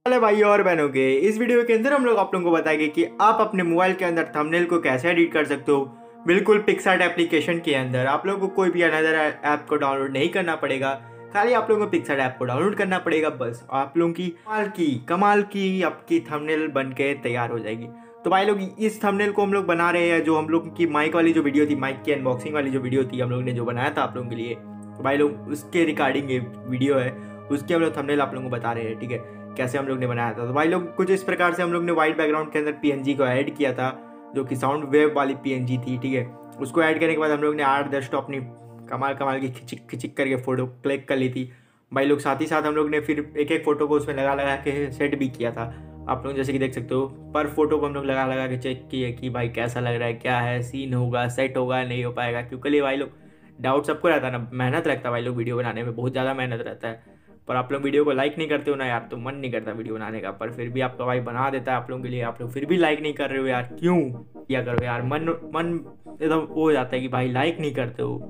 Hello भाई और बहनों के इस वीडियो के अंदर हम लोग आप लोगों को बताएंगे कि आप अपने मोबाइल के अंदर थंबनेल को कैसे एडिट कर सकते हो। बिल्कुल पिक्सआर्ट एप्लीकेशन के अंदर आप लोगों को कोई भी अनदर ऐप को डाउनलोड नहीं करना पड़ेगा, खाली आप लोगों को पिक्सआर्ट ऐप को डाउनलोड करना पड़ेगा। बस आप लोगों की कमाल की आपकी थंबनेल बन के तैयार हो जाएगी। तो भाई लोग इस थंबनेल को हम लोग बना रहे हैं, जो हम लोग की माइक वाली जो वीडियो थी, माइक की अनबॉक्सिंग वाली जो वीडियो थी हम लोग ने जो बनाया था आप लोगों के लिए, तो भाई लोग उसके रिगार्डिंग ये वीडियो है, उसके हम लोग थंबनेल आप लोगों को बता रहे हैं। ठीक है, कैसे हम लोग ने बनाया था। तो भाई लोग कुछ इस प्रकार से हम लोग ने वाइट बैकग्राउंड के अंदर पीएनजी को ऐड किया था, जो कि साउंड वेव वाली पीएनजी थी। ठीक है, उसको ऐड करने के बाद हम लोग ने 8-10 तो अपनी कमाल की खिचिक खिचिक करके फोटो क्लिक कर ली थी भाई लोग। साथ ही साथ हम लोग ने फिर एक एक फोटो को उसमें लगा के सेट भी किया था। आप लोग जैसे कि देख सकते हो, पर फोटो को हम लोग लगा के चेक किए कि भाई कैसा लग रहा है, क्या है, सीन होगा, सेट होगा, नहीं हो पाएगा। क्योंकि भाई लोग डाउट सबको रहता है ना, मेहनत लगता है भाई लोग, वीडियो बनाने में बहुत ज़्यादा मेहनत रहता है। पर आप लोग वीडियो को लाइक नहीं करते हो ना यार, तो मन नहीं करता वीडियो बनाने का। पर फिर भी आपका भाई बना देता है आप लोगों के लिए, आप लोग फिर भी लाइक नहीं कर रहे हो यार, क्यों किया करो यार। मन एकदम हो जाता है कि भाई लाइक नहीं करते हो।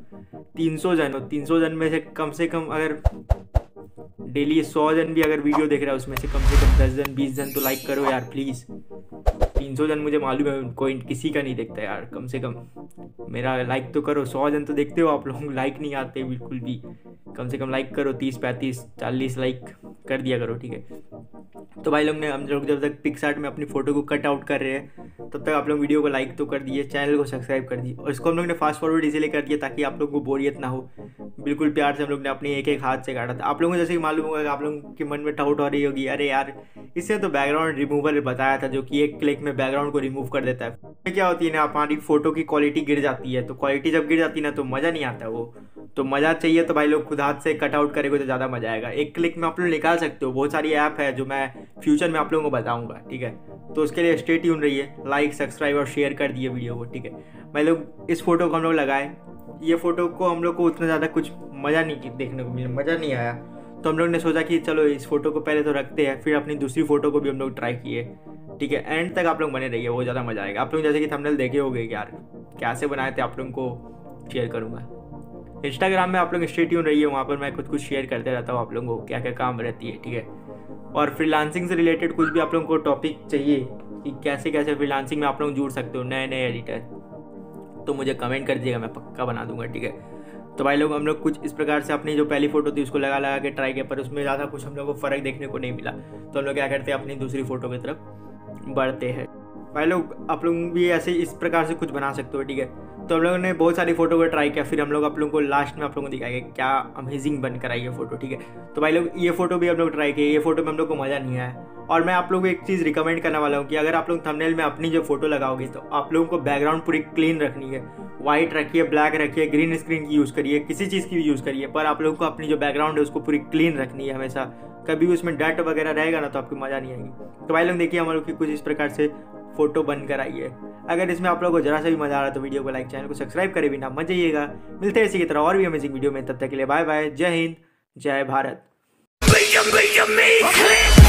300 जन में से कम अगर डेली 100 जन भी अगर वीडियो देख रहा है, उसमें से कम 10 जन 20 जन तो लाइक करो यार प्लीज़। 300 जन मुझे मालूम है कोई किसी का नहीं देखता यार, कम से कम मेरा लाइक तो करो। 100 जन तो देखते हो आप लोग, लाइक नहीं आते बिल्कुल भी। कम से कम लाइक करो, 30-35-40 लाइक कर दिया करो। ठीक है, तो भाई लोग ने हम लोग जब तक पिक्सआर्ट में अपनी फ़ोटो को कट आउट कर रहे हैं, तब तक आप लोग वीडियो को लाइक तो कर दिए, चैनल को सब्सक्राइब कर दिए। और इसको हम लोग ने फास्ट फॉरवर्ड इसीलिए कर दिया ताकि आप लोग को बोरियत ना हो। बिल्कुल प्यार से हम लोग ने अपनी एक हाथ से काटा था। आप लोगों को जैसे कि मालूम होगा, आप लोगों के मन में डाउट हो रही होगी, अरे यार इससे तो बैकग्राउंड रिमूवर बताया था, जो कि एक क्लिक में बैकग्राउंड को रिमूव कर देता है। क्या होती है ना, हमारी फोटो की क्वालिटी गिर जाती है, तो क्वालिटी जब गिर जाती है ना तो मज़ा नहीं आता। वो तो मज़ा चाहिए तो भाई लोग खुद हाथ से कट आउट करेंगे तो ज़्यादा मज़ा आएगा। एक क्लिक में आप लोग निकाल सकते हो। बहुत सारी ऐप है जो मैं फ्यूचर में आप लोगों को बताऊंगा। ठीक है, तो उसके लिए स्टे ट्यून रहिए, लाइक सब्सक्राइब और शेयर कर दिए वीडियो को। ठीक है भाई लोग, इस फोटो को हम लोग लगाए, ये फोटो को हम लोग को उतना ज़्यादा कुछ मज़ा नहीं देखने को मिला, मज़ा नहीं आया। तो हम लोग ने सोचा कि चलो इस फोटो को पहले तो रखते हैं, फिर अपनी दूसरी फोटो को भी हम लोग ट्राई किए। ठीक है, एंड तक आप लोग बने रहिए, वो ज़्यादा मज़ा आएगा। आप लोग जैसे कि थंबनेल देखे होंगे यार, कैसे बनाए थे आप लोगों को शेयर करूँगा। इंस्टाग्राम में आप लोग स्टे ट्यून रहिए, वहाँ पर मैं कुछ शेयर करते रहता हूँ आप लोगों को क्या क्या काम रहती है। ठीक है, और फ्रीलांसिंग से रिलेटेड कुछ भी आप लोगों को टॉपिक चाहिए कि कैसे कैसे फ्रीलांसिंग में आप लोग जुड़ सकते हो, नए एडिटर, तो मुझे कमेंट कर दीजिएगा, मैं पक्का बना दूंगा। ठीक है, तो भाई लोग हम लोग कुछ इस प्रकार से अपनी जो पहली फोटो थी उसको लगा के ट्राई किया, पर उसमें ज़्यादा कुछ हम लोग को फ़र्क देखने को नहीं मिला। तो हम लोग क्या करते हैं, अपनी दूसरी फोटो की तरफ बढ़ते हैं। भाई लोग आप लोग भी ऐसे इस प्रकार से कुछ बना सकते हो। ठीक है, तो हम लोगों ने बहुत सारी फोटो को ट्राई किया, फिर हम लोग आप लोगों को लास्ट में आप लोगों को दिखाएंगे क्या अमेजिंग बनकर आई ये फोटो। ठीक है, तो भाई लोग ये फोटो भी हम लोग ट्राई किए, ये फोटो में हम लोग को मज़ा नहीं आया। और मैं आप लोगों को एक चीज़ रिकमेंड करने वाला हूँ कि अगर आप लोग थंबनेल में अपनी जो फोटो लगाओगे, तो आप लोगों को बैकग्राउंड पूरी क्लीन रखनी है। वाइट रखिए, ब्लैक रखिए, ग्रीन स्क्रीन की यूज़ करिए, किसी चीज़ की भी यूज़ करिए, पर आप लोगों को अपनी जो बैकग्राउंड है उसको पूरी क्लीन रखनी है हमेशा। कभी उसमें डट वगैरह रहेगा ना तो आपको मज़ा नहीं आएगी। तो भाई लोग देखिए हम लोग की कुछ इस प्रकार से फोटो बनकर आई है। अगर इसमें आप लोगों को जरा सा भी मजा आ रहा है तो वीडियो को लाइक, चैनल को सब्सक्राइब करे बिना मत जाइएगा। मिलते हैं इसी की तरह और भी अमेजिंग वीडियो में, तब तक के लिए बाय बाय, जय हिंद, जय भारत।